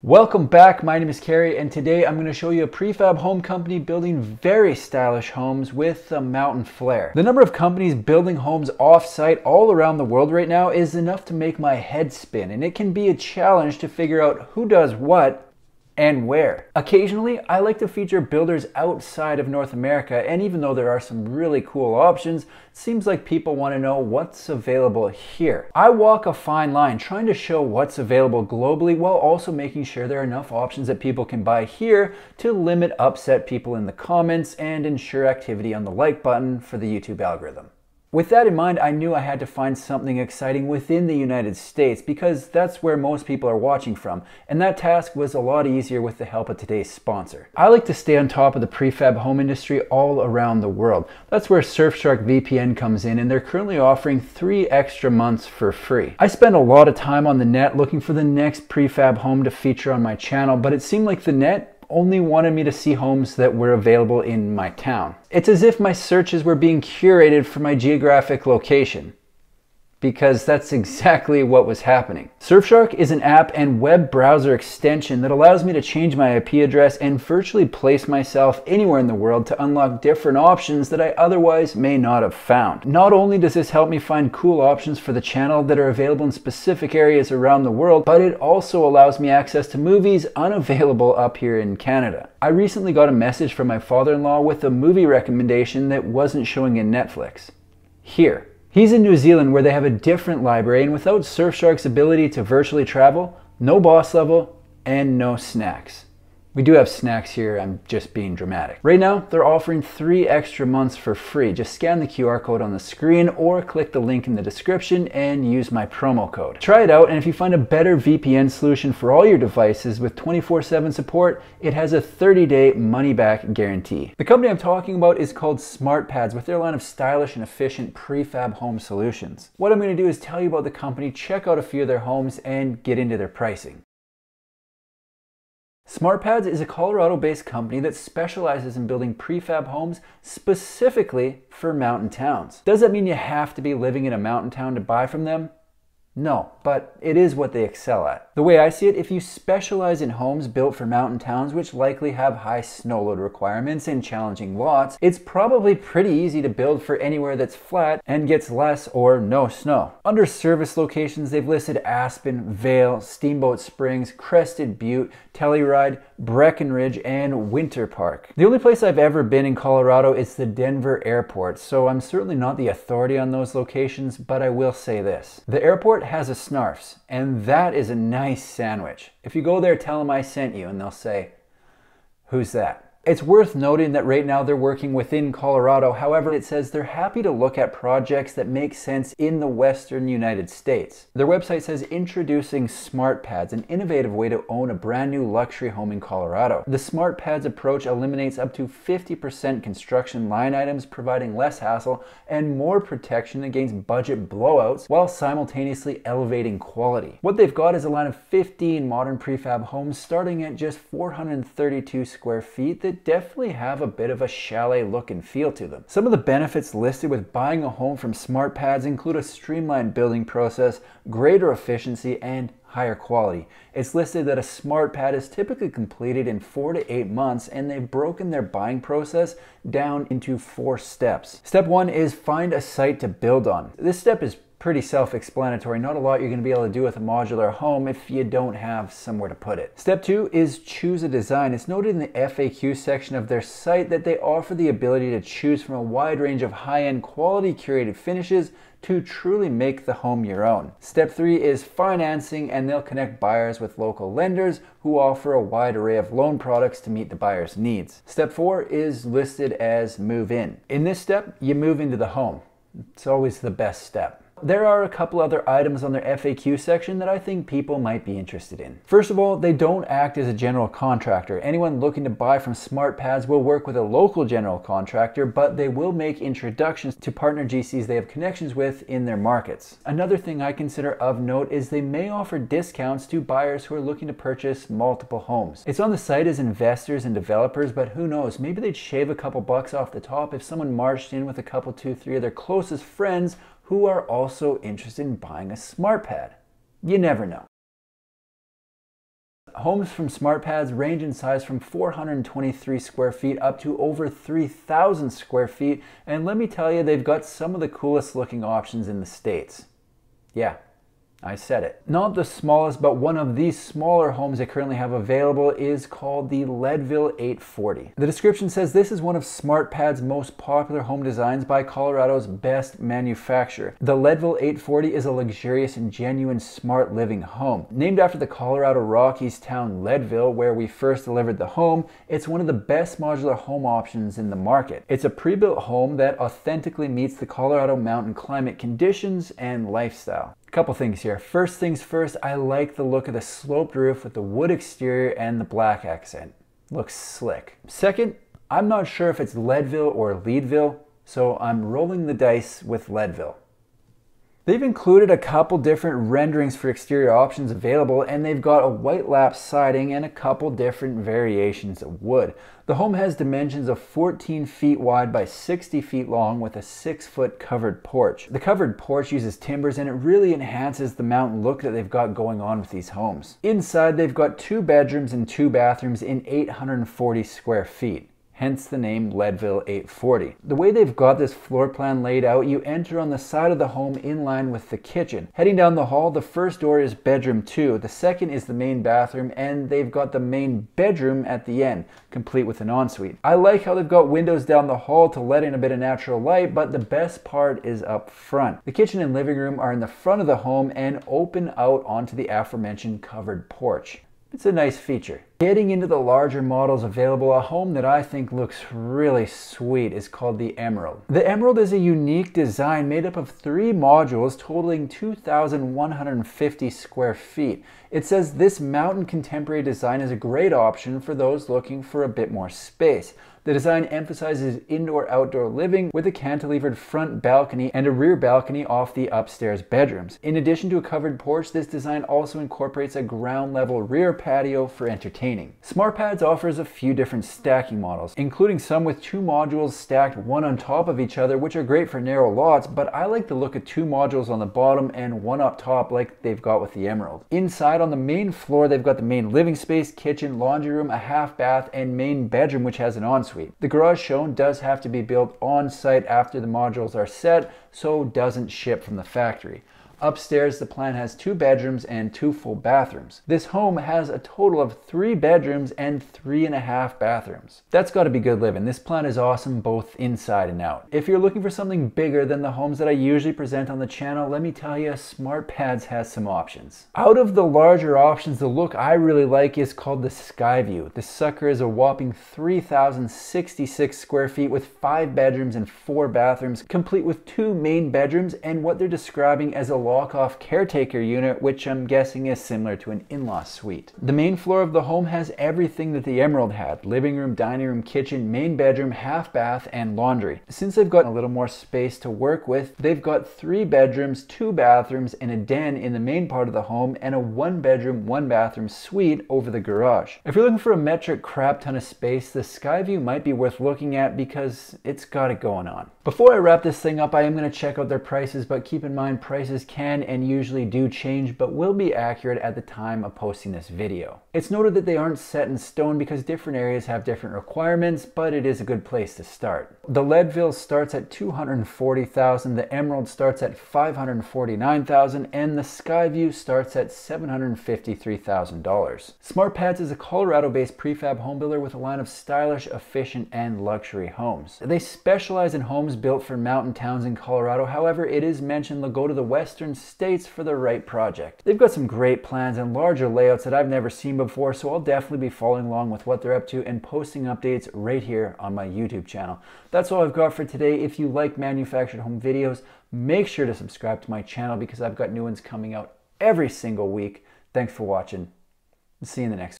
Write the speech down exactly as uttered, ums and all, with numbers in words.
Welcome back, my name is Carrie, and today I'm going to show you a prefab home company building very stylish homes with a mountain flair. The number of companies building homes off-site all around the world right now is enough to make my head spin, and it can be a challenge to figure out who does what and where. Occasionally, I like to feature builders outside of North America, and even though there are some really cool options, it seems like people want to know what's available here. I walk a fine line trying to show what's available globally while also making sure there are enough options that people can buy here to limit upset people in the comments and ensure activity on the like button for the YouTube algorithm. With that in mind, I knew I had to find something exciting within the United States because that's where most people are watching from, and that task was a lot easier with the help of today's sponsor. I like to stay on top of the prefab home industry all around the world. That's where Surfshark V P N comes in, and they're currently offering three extra months for free. I spend a lot of time on the net looking for the next prefab home to feature on my channel, but it seemed like the net only wanted me to see homes that were available in my town. It's as if my searches were being curated for my geographic location, because that's exactly what was happening. Surfshark is an app and web browser extension that allows me to change my I P address and virtually place myself anywhere in the world to unlock different options that I otherwise may not have found. Not only does this help me find cool options for the channel that are available in specific areas around the world, but it also allows me access to movies unavailable up here in Canada. I recently got a message from my father-in-law with a movie recommendation that wasn't showing in Netflix. Here. He's in New Zealand where they have a different library, and without Surfshark's ability to virtually travel, no boss level and no snacks. We do have snacks here, I'm just being dramatic. Right now, they're offering three extra months for free. Just scan the Q R code on the screen or click the link in the description and use my promo code. Try it out, and if you find a better V P N solution for all your devices with twenty-four seven support, it has a thirty day money-back guarantee. The company I'm talking about is called SmartPads, with their line of stylish and efficient prefab home solutions. What I'm going to do is tell you about the company, check out a few of their homes, and get into their pricing. SmartPads is a Colorado-based company that specializes in building prefab homes specifically for mountain towns. Does that mean you have to be living in a mountain town to buy from them? No, but it is what they excel at. The way I see it, if you specialize in homes built for mountain towns, which likely have high snow load requirements and challenging lots, it's probably pretty easy to build for anywhere that's flat and gets less or no snow. Under service locations, they've listed Aspen, Vail, Steamboat Springs, Crested Butte, Telluride, Breckenridge, and Winter Park. The only place I've ever been in Colorado is the Denver airport, so I'm certainly not the authority on those locations, but I will say this. The airport has a Snarf's, and that is a nice sandwich. If you go there, tell them I sent you, and they'll say, "Who's that?" It's worth noting that right now they're working within Colorado. However, it says they're happy to look at projects that make sense in the Western United States. Their website says introducing SmartPads, an innovative way to own a brand new luxury home in Colorado. The SmartPads approach eliminates up to fifty percent construction line items, providing less hassle and more protection against budget blowouts while simultaneously elevating quality. What they've got is a line of fifteen modern prefab homes starting at just four hundred thirty-two square feet that definitely have a bit of a chalet look and feel to them. Some of the benefits listed with buying a home from SmartPads include a streamlined building process, greater efficiency, and higher quality. It's listed that a SmartPad is typically completed in four to eight months, and they've broken their buying process down into four steps. Step one is find a site to build on. This step is pretty self-explanatory. Not a lot you're going to be able to do with a modular home if you don't have somewhere to put it. Step two is choose a design. It's noted in the F A Q section of their site that they offer the ability to choose from a wide range of high-end quality curated finishes to truly make the home your own. Step three is financing, and they'll connect buyers with local lenders who offer a wide array of loan products to meet the buyer's needs. Step four is listed as move in. In this step, you move into the home. It's always the best step. There are a couple other items on their F A Q section that I think people might be interested in. First of all, they don't act as a general contractor. Anyone looking to buy from SmartPads will work with a local general contractor, but they will make introductions to partner G Cs they have connections with in their markets. Another thing I consider of note is they may offer discounts to buyers who are looking to purchase multiple homes. It's on the site as investors and developers, but who knows, maybe they'd shave a couple bucks off the top if someone marched in with a couple, two, three of their closest friends who are also interested in buying a SmartPad. You never know. Homes from SmartPads range in size from four hundred twenty-three square feet up to over three thousand square feet, and let me tell you, they've got some of the coolest looking options in the States. Yeah, I said it. Not the smallest, but one of the smaller homes they currently have available is called the Leadville eight forty. The description says this is one of SmartPad's most popular home designs by Colorado's best manufacturer. The Leadville eight forty is a luxurious and genuine smart living home. Named after the Colorado Rockies town Leadville, where we first delivered the home, it's one of the best modular home options in the market. It's a pre-built home that authentically meets the Colorado mountain climate conditions and lifestyle. A couple things here. First things first, I like the look of the sloped roof with the wood exterior and the black accent. Looks slick. Second, I'm not sure if it's Leadville or Leadville, so I'm rolling the dice with Leadville. They've included a couple different renderings for exterior options available, and they've got a white lap siding and a couple different variations of wood. The home has dimensions of fourteen feet wide by sixty feet long with a six foot covered porch. The covered porch uses timbers and it really enhances the mountain look that they've got going on with these homes. Inside, they've got two bedrooms and two bathrooms in eight hundred forty square feet. Hence the name Leadville eight forty. The way they've got this floor plan laid out, you enter on the side of the home in line with the kitchen. Heading down the hall, the first door is bedroom two, the second is the main bathroom, and they've got the main bedroom at the end, complete with an ensuite. I like how they've got windows down the hall to let in a bit of natural light, but the best part is up front. The kitchen and living room are in the front of the home and open out onto the aforementioned covered porch. It's a nice feature. Getting into the larger models available, a home that I think looks really sweet is called the Emerald. The Emerald is a unique design made up of three modules totaling two thousand one hundred fifty square feet. It says this mountain contemporary design is a great option for those looking for a bit more space. The design emphasizes indoor-outdoor living with a cantilevered front balcony and a rear balcony off the upstairs bedrooms. In addition to a covered porch, this design also incorporates a ground-level rear patio for entertaining. SmartPads offers a few different stacking models, including some with two modules stacked one on top of each other, which are great for narrow lots, but I like the look of two modules on the bottom and one up top like they've got with the Emerald. Inside on the main floor, they've got the main living space, kitchen, laundry room, a half bath, and main bedroom, which has an ensuite. The garage shown does have to be built on site after the modules are set, so doesn't ship from the factory. Upstairs, the plan has two bedrooms and two full bathrooms. This home has a total of three bedrooms and three and a half bathrooms. That's got to be good living. This plan is awesome both inside and out. If you're looking for something bigger than the homes that I usually present on the channel, let me tell you, SmartPads has some options. Out of the larger options, the look I really like is called the Skyview. This sucker is a whopping three thousand sixty-six square feet with five bedrooms and four bathrooms, complete with two main bedrooms and what they're describing as a lock-off caretaker unit, which I'm guessing is similar to an in-law suite. The main floor of the home has everything that the Emerald had: living room, dining room, kitchen, main bedroom, half bath, and laundry. Since they've got a little more space to work with, they've got three bedrooms, two bathrooms, and a den in the main part of the home, and a one bedroom, one bathroom suite over the garage. If you're looking for a metric crap ton of space, the Skyview might be worth looking at because it's got it going on. Before I wrap this thing up, I am going to check out their prices, but keep in mind prices can and usually do change, but will be accurate at the time of posting this video. It's noted that they aren't set in stone because different areas have different requirements, but it is a good place to start. The Leadville starts at two hundred forty thousand dollars, the Emerald starts at five hundred forty-nine thousand dollars, and the Skyview starts at seven hundred fifty-three thousand dollars. SmartPads is a Colorado-based prefab home builder with a line of stylish, efficient, and luxury homes. They specialize in homes built for mountain towns in Colorado. However, it is mentioned they'll go to the western states for the right project. They've got some great plans and larger layouts that I've never seen before, so I'll definitely be following along with what they're up to and posting updates right here on my YouTube channel. That's all I've got for today. If you like manufactured home videos, make sure to subscribe to my channel because I've got new ones coming out every single week. Thanks for watching. See you in the next one.